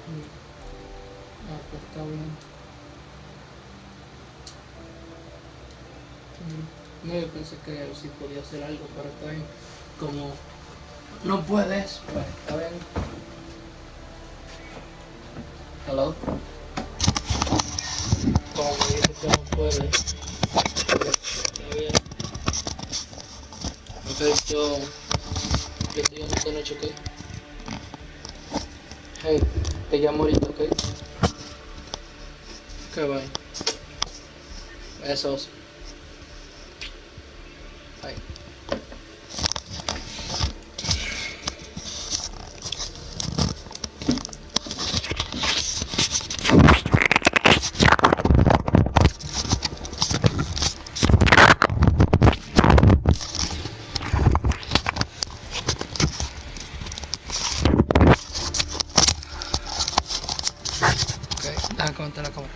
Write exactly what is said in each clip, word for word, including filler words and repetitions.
Ah, pues está bien. No, yo pensé que sí podía hacer algo, pero está bien. Como no puedes, pues está bien. Hello. Como me dices que no puedes, está bien. Ok, yo, yo te llamo esta noche, ok. Hey, te llamo ahorita, ok. Ok, bye. Besos. Bye. Ok, déjame comentar la cámara.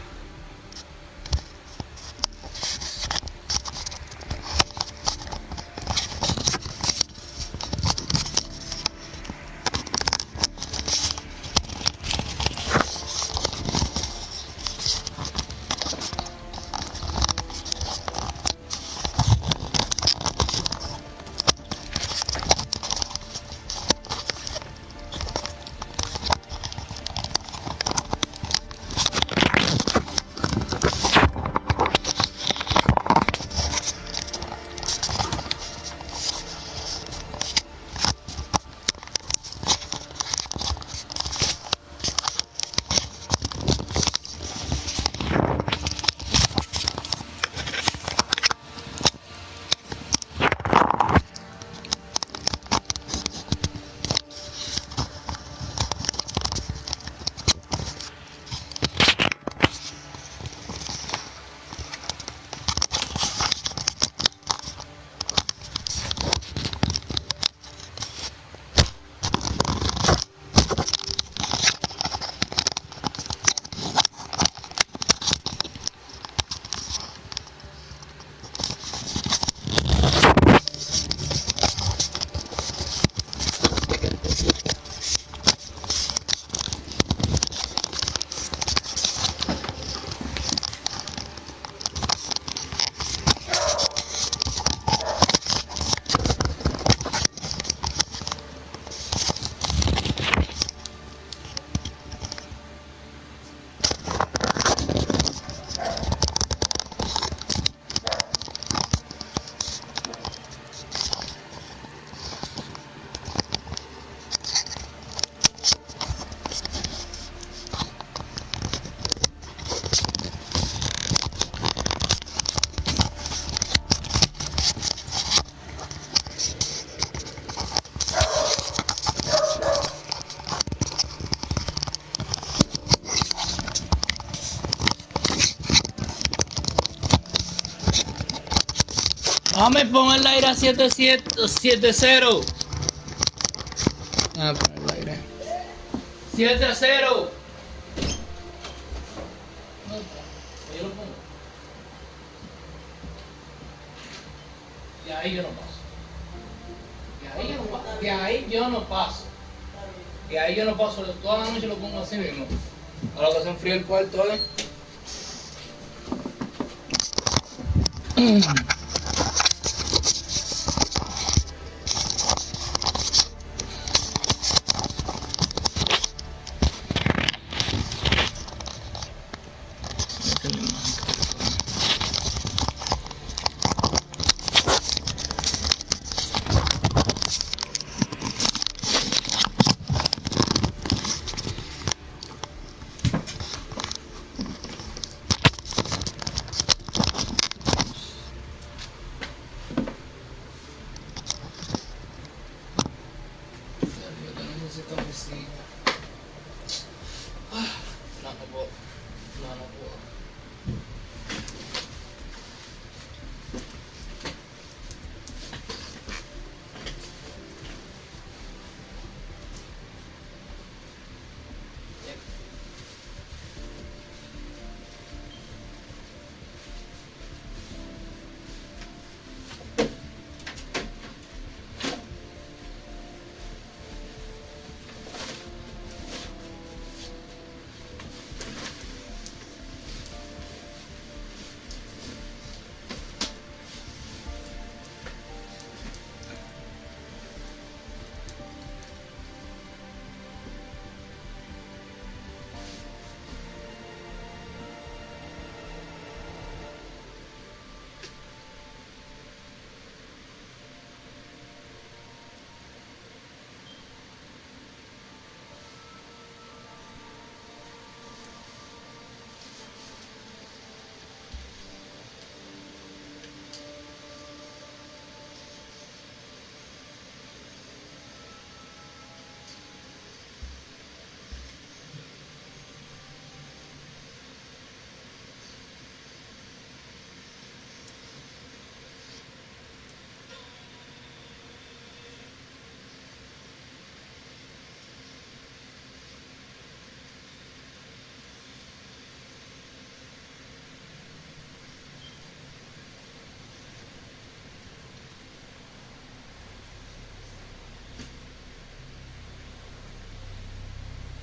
Dame, pon el aire a siete siete siete cero. Ah, pon el aire. siete a cero. Yo lo pongo. De ahí yo no paso. De ahí yo no paso. De ahí yo no paso. De ahí yo no paso. Toda la noche lo pongo así mismo. Ahora que se enfría el cuarto, ¿eh?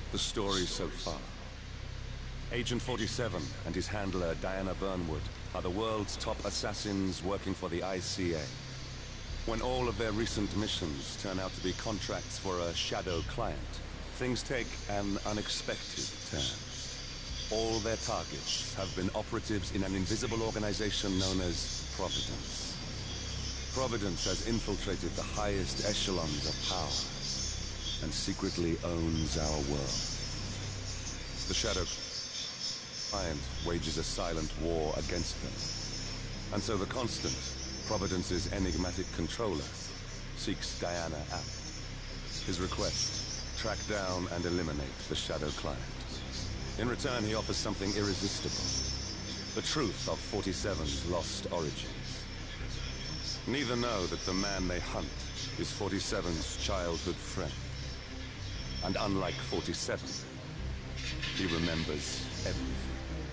The story so far. Agent forty-seven and his handler, Diana Burnwood, are the world's top assassins working for the I C A. When all of their recent missions turn out to be contracts for a shadow client, things take an unexpected turn. All their targets have been operatives in an invisible organization known as Providence. Providence has infiltrated the highest echelons of power and secretly owns our world. The Shadow Client wages a silent war against them. And so the Constant, Providence's enigmatic controller, seeks Diana out. His request, track down and eliminate the Shadow Client. In return, he offers something irresistible. The truth of forty-seven's lost origins. Neither know that the man they hunt is forty-seven's childhood friend. And unlike forty-seven, he remembers everything.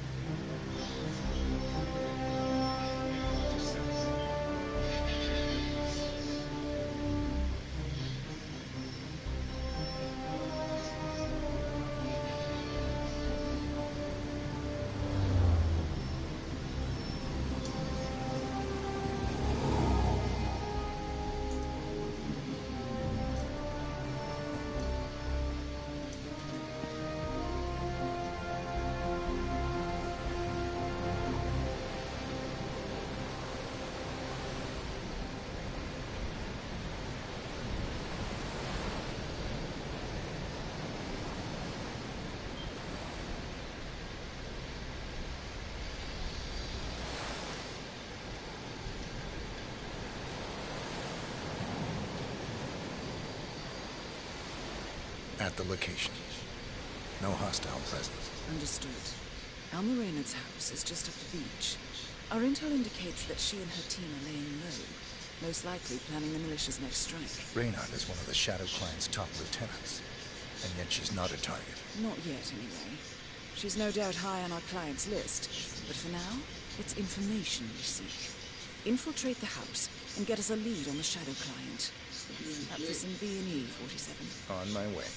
At the location. No hostile presence. Understood. Alma Reynard's house is just up the beach. Our intel indicates that she and her team are laying low, most likely planning the militia's next strike. Reynard is one of the Shadow Client's top lieutenants, and yet she's not a target. Not yet, anyway. She's no doubt high on our client's list, but for now, it's information we seek. Infiltrate the house and get us a lead on the Shadow Client. Up for some B and E, forty-seven. On my way.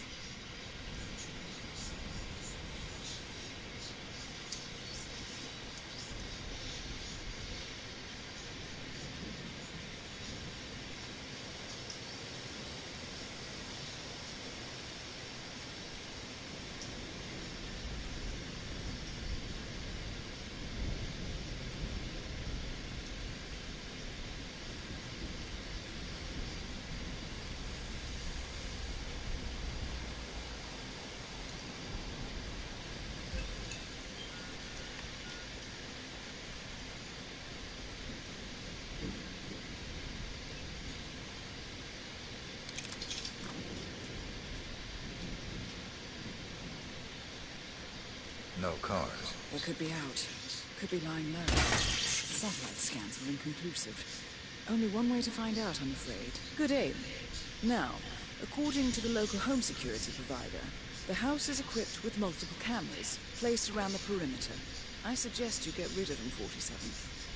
No cars. They could be out. Could be lying low. Satellite scans were inconclusive. Only one way to find out, I'm afraid. Good aim. Now, according to the local home security provider, the house is equipped with multiple cameras placed around the perimeter. I suggest you get rid of them, forty-seven.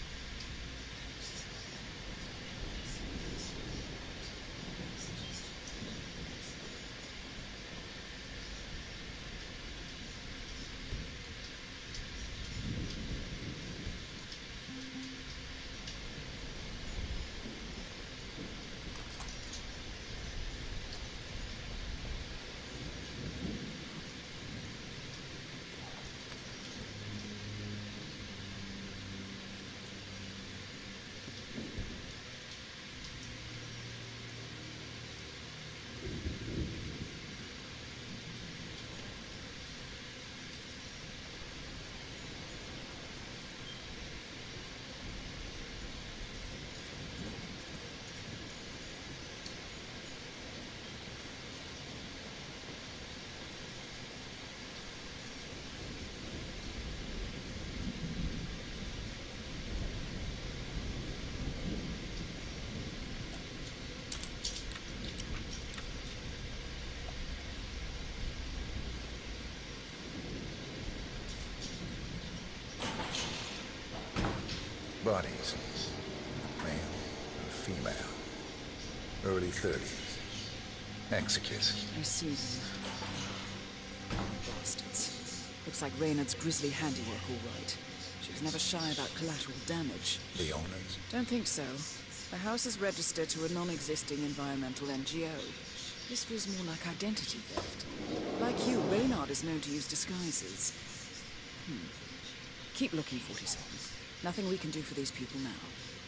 Bodies. Male and female. Early thirties. Execute. I see them. Looks like Reynard's grisly handiwork, all right. She was never shy about collateral damage. The owners? Don't think so. The house is registered to a non-existing environmental N G O. This feels more like identity theft. Like you, Reynard is known to use disguises. Hmm. Keep looking, forty-seven. Nothing we can do for these people now.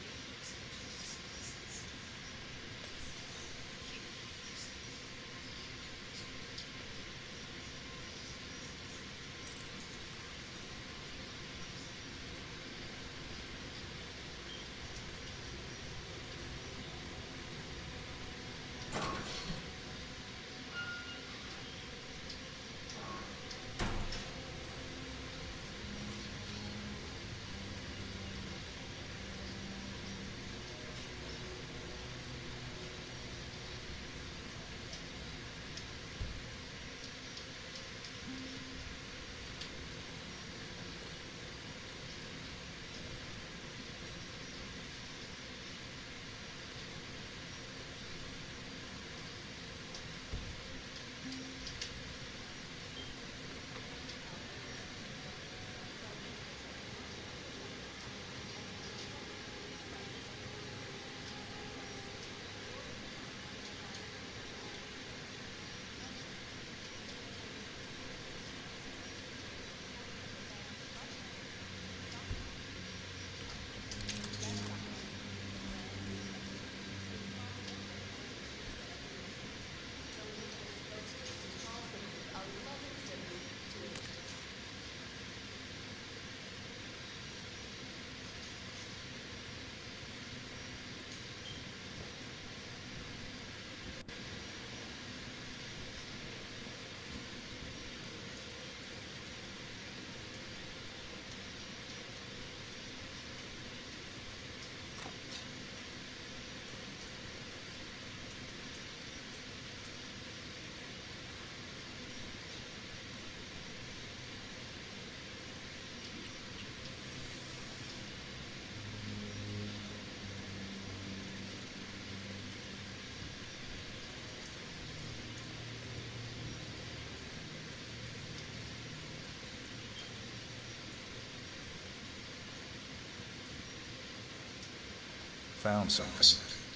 Found something.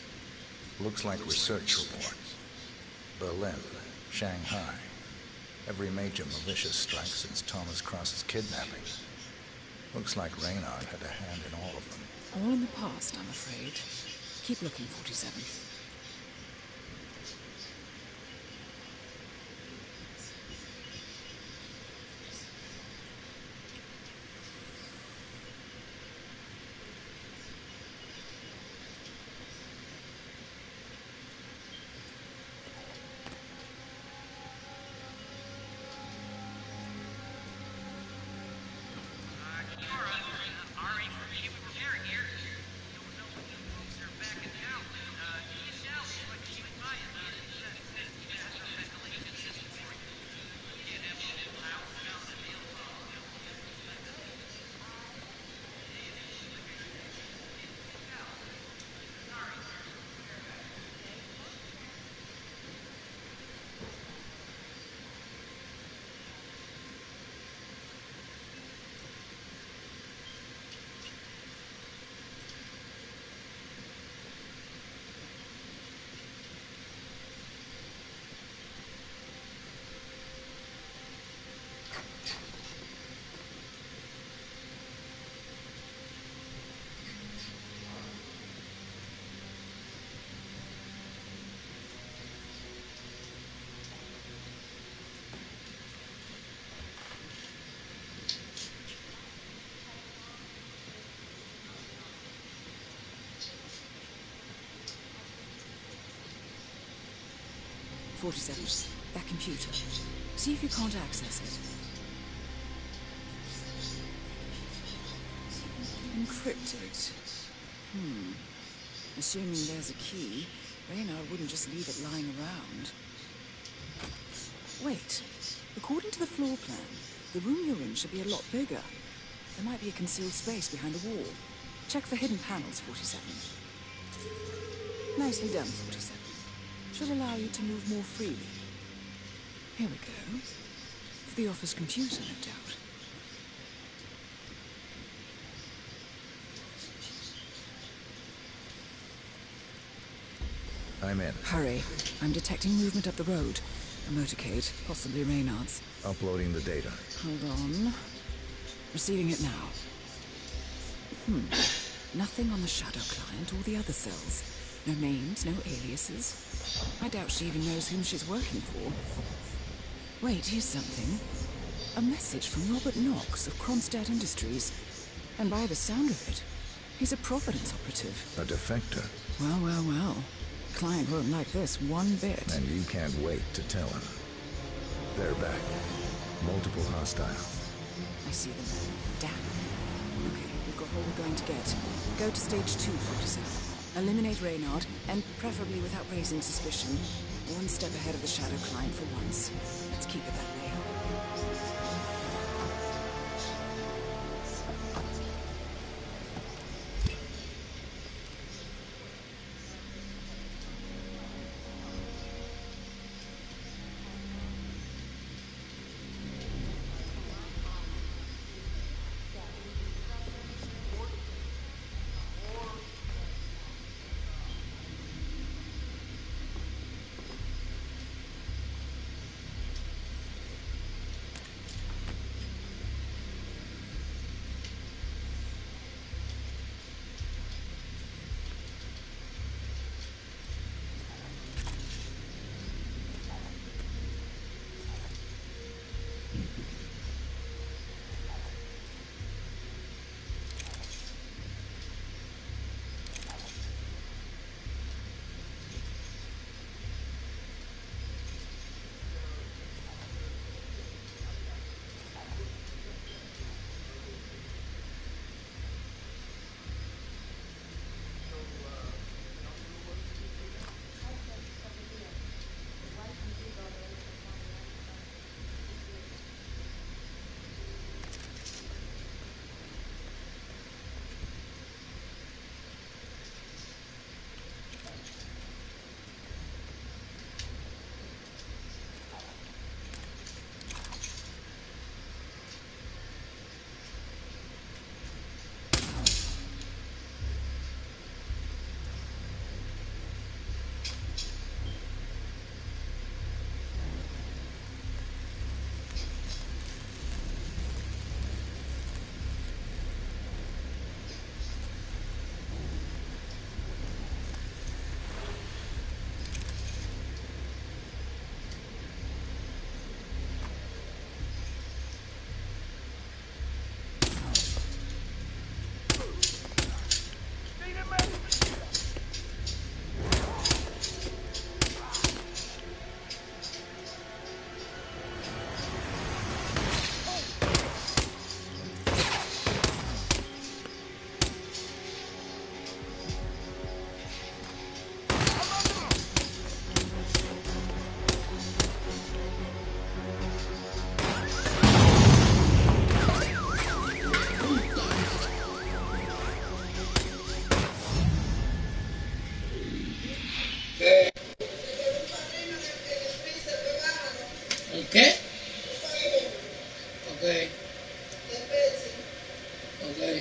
Looks like research reports. Berlin, Shanghai. Every major militia strike since Thomas Cross's kidnapping. Looks like Reynard had a hand in all of them. All in the past, I'm afraid. Keep looking, forty-seven. forty-seven. That computer. See if you can't access it. Encrypted. Hmm. Assuming there's a key, Reynard wouldn't just leave it lying around. Wait. According to the floor plan, the room you're in should be a lot bigger. There might be a concealed space behind the wall. Check for hidden panels, forty-seven. Nicely done, forty-seven. Should allow you to move more freely. Here we go. of the office computer, no doubt. I'm in. Hurry. I'm detecting movement up the road. A motorcade, possibly Reynard's. Uploading the data. Hold on. Receiving it now. Hmm. Nothing on the Shadow client or the other cells. No names, no aliases. I doubt she even knows whom she's working for. Wait, here's something. A message from Robert Knox of Kronstadt Industries. And by the sound of it, he's a Providence operative. A defector. Well, well, well. Client won't like this one bit. And you can't wait to tell him. They're back. Multiple hostiles. I see them. Damn. Okay, we've got what we're going to get. Go to stage two, forty-seven. Eliminate Reynard, and preferably without raising suspicion. One step ahead of the Shadow client for once. Let's keep it that way. ¿El qué? Ok. Ok.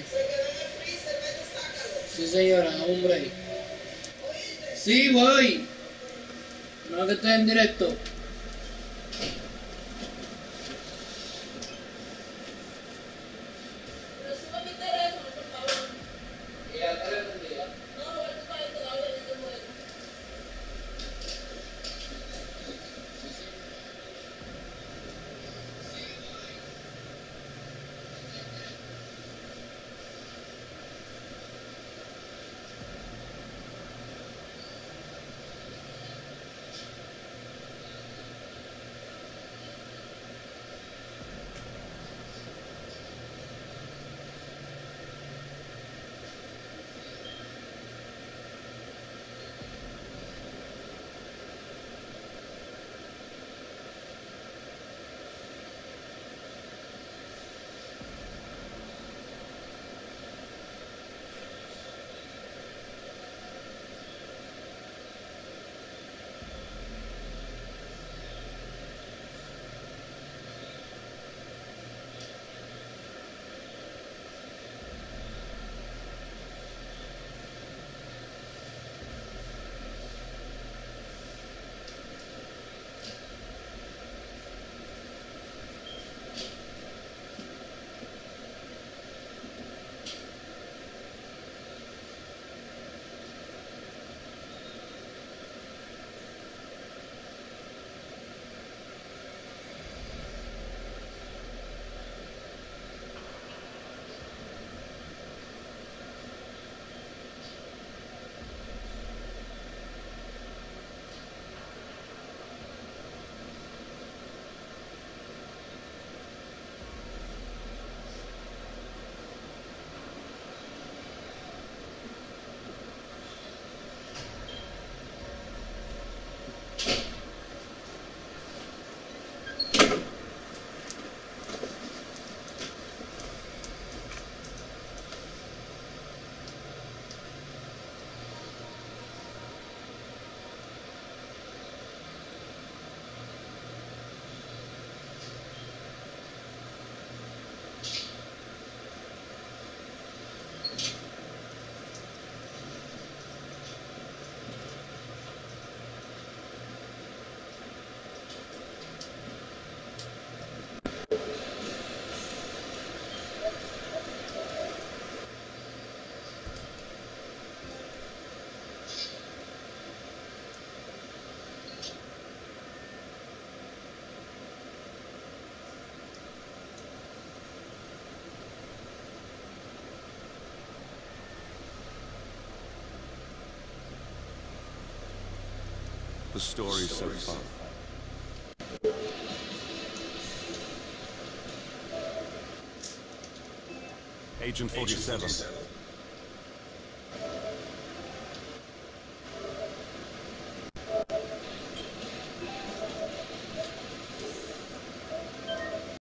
Sí, señora, un break. Sí, voy. No, que estoy en directo. the story so far? Agent forty-seven,